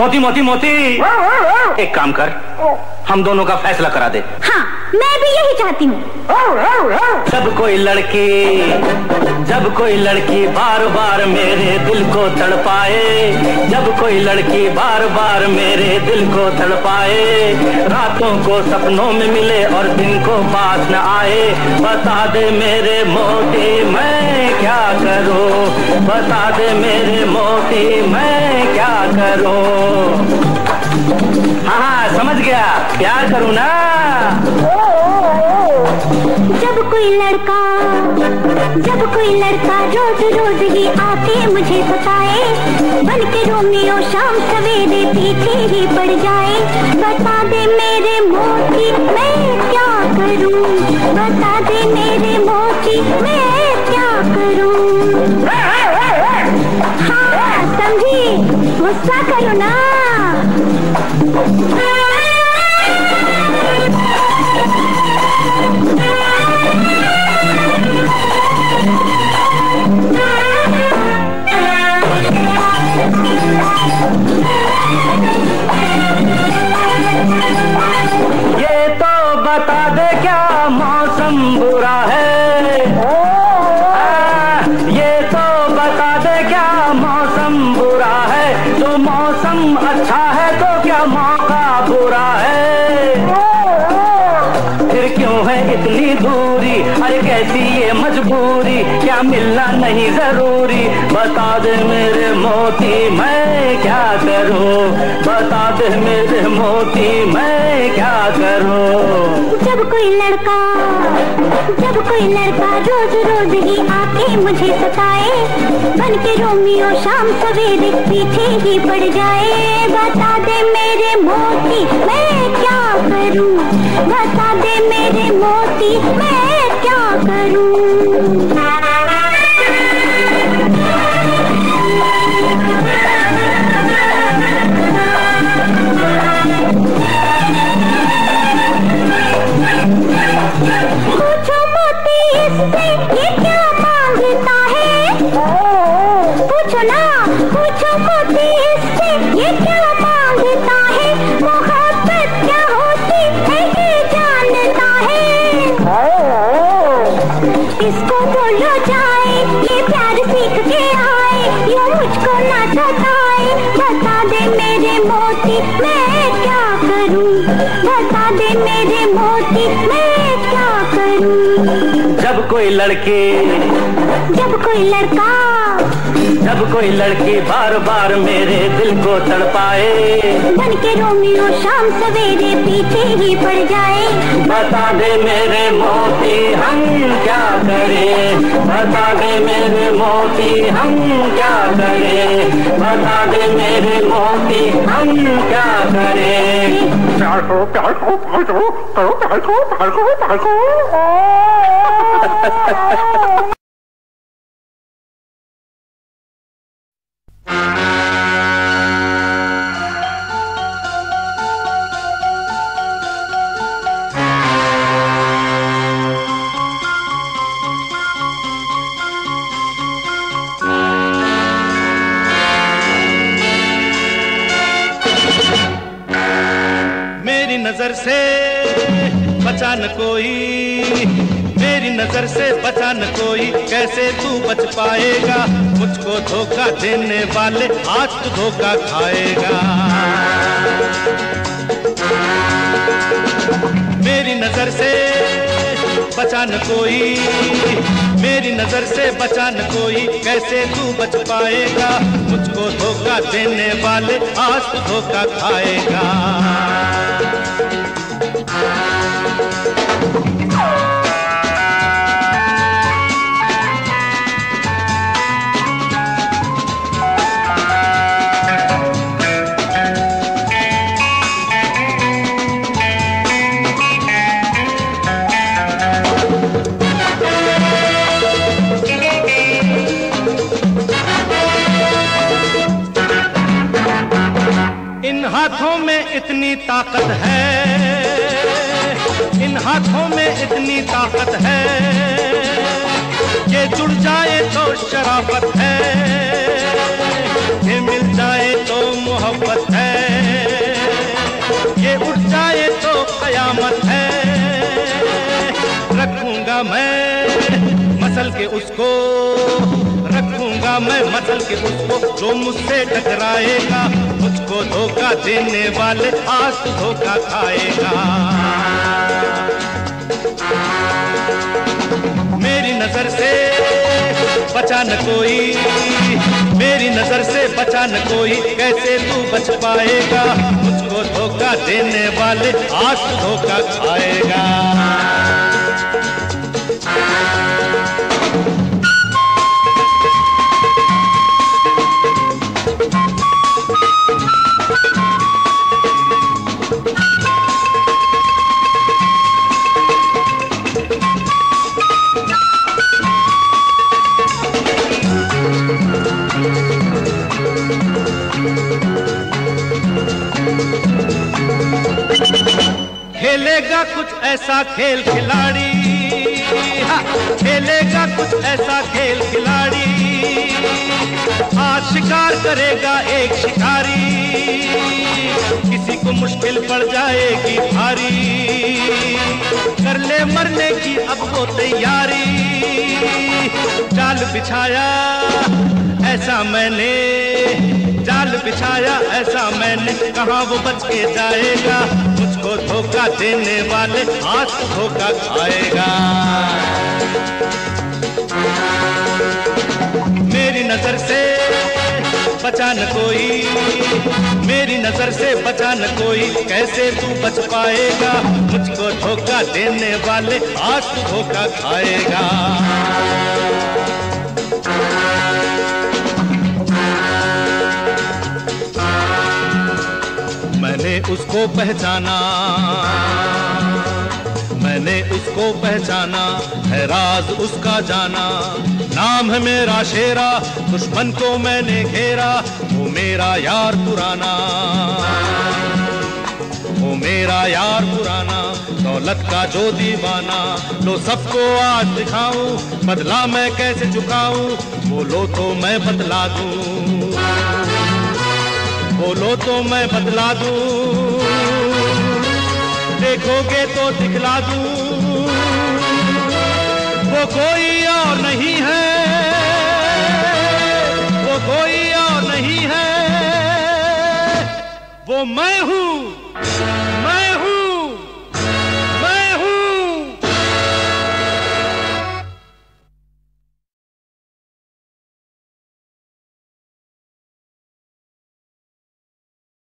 मोती मोती मोती, एक काम कर, हम दोनों का फैसला करा दे। हाँ, मैं भी यही चाहती हूँ। जब कोई लड़की बार बार मेरे दिल को तड़पाए, जब कोई लड़की बार बार मेरे दिल को तड़पाए, रातों को सपनों में मिले और दिन को पास न आए, बता दे मेरे मोती मैं क्या करूं, बता दे मेरे मोती मैं क्या करूं। हाँ समझ गया, प्यार करूं ना। जब कोई लड़का रोज रोज ही आके मुझे सताए, बन के रोमियो शाम सवेरे पीछे ही पड़ जाए, बता दे मेरे मोती मैं क्या करूं, बता दे मेरे मोती मैं क्या करूं। हाँ समझी, गुस्सा करो ना। ये तो बता दे क्या मौसम बुरा है, ये तो बता दे क्या मौसम बुरा है, जो मौसम अच्छा है तो क्या मौका बुरा है, फिर क्यों है इतनी दूरी, अरे कैसी ये मजबूरी, क्या मिलना नहीं जरूरी, बता दे मेरे मोती मैं क्या करूं, बता दे मेरे मोती मैं क्या करूं। जब कोई लड़का रोज रोज ही आके मुझे सताए, बन के रोमियो शाम सवेरे पीछे ही पड़ जाए, बता दे मेरे मोती मैं क्या करूं, बता दे मेरे मोती मैं क्या करूं। पूछो मोती इससे ये क्या मांगता है, पूछो ना, पूछो मोती इससे ये क्या मांगता है, मोहब्बत क्या होती है ये जानता है, इसको बोलो जाए ये प्यार सीख के आए, यूं मुझको ना सताए, बता दे मेरे मोती मैं क्या करूं, बता दे मेरे मोती मैं क्या करूं। जब कोई लड़की बार बार मेरे दिल को तड़पाए, बन के रोमियो शाम सवेरे पीछे ही पड़ जाए, बता दे मेरे मोती हम क्या करें, बता दे मेरे मोती हम क्या करें, बता दे मेरे मोती हम क्या करें। प्यार करो प्यार करो प्यार करो करो प्यार करो प्यार करो प्यार करो। नजर से बचा न कोई, मेरी नजर से बचा न कोई, कैसे तू बच पाएगा, मुझको धोखा देने वाले आज तू धोखा खाएगा। मेरी नजर से बचा न कोई, मेरी नजर से बचा न कोई, कैसे तू बच पाएगा, मुझको धोखा देने वाले आज तू धोखा खाएगा। इन हाथों में इतनी ताकत है, इन हाथों में इतनी ताकत है, ये जुड़ जाए तो शराफत है, ये मिल जाए तो मोहब्बत है। रखूंगा मैं मसल के उसको, रखूंगा मैं मसल के उसको, जो मुझसे टकराएगा। मुझको धोखा देने वाले आज तो धोखा खाएगा। मेरी नजर से बचा न कोई, मेरी नजर से बचा न कोई, कैसे तू बच पाएगा। मुझको धोखा देने वाले आज तो धोखा खाएगा। खेलेगा कुछ ऐसा खेल खिलाड़ी, हाँ, खेलेगा कुछ ऐसा खेल खिलाड़ी, आज शिकार करेगा एक शिकारी, किसी को मुश्किल पड़ जाएगी भारी, कर ले मरने की अब वो तैयारी। जाल बिछाया ऐसा मैंने, जाल बिछाया ऐसा मैंने, कहाँ वो बच के जाएगा। मुझको धोखा देने वाले आज धोखा खाएगा। मेरी नजर से बचा न कोई, मेरी नजर से बचा न कोई, कैसे तू बच पाएगा। मुझको धोखा देने वाले आज धोखा खाएगा। मैंने उसको पहचाना, मैंने उसको पहचाना, है राज उसका जाना। नाम है मेरा शेरा, दुश्मन को मैंने घेरा, वो मेरा यार पुराना, वो मेरा यार पुराना। दौलत का जो दीवाना, लो सबको आज दिखाऊं, बदला मैं कैसे चुकाऊं। बोलो तो मैं बदला दूं, बोलो तो मैं बदला दूं, देखोगे तो दिखला दूं। वो कोई और नहीं है, वो कोई और नहीं है, वो मैं हूँ, मैं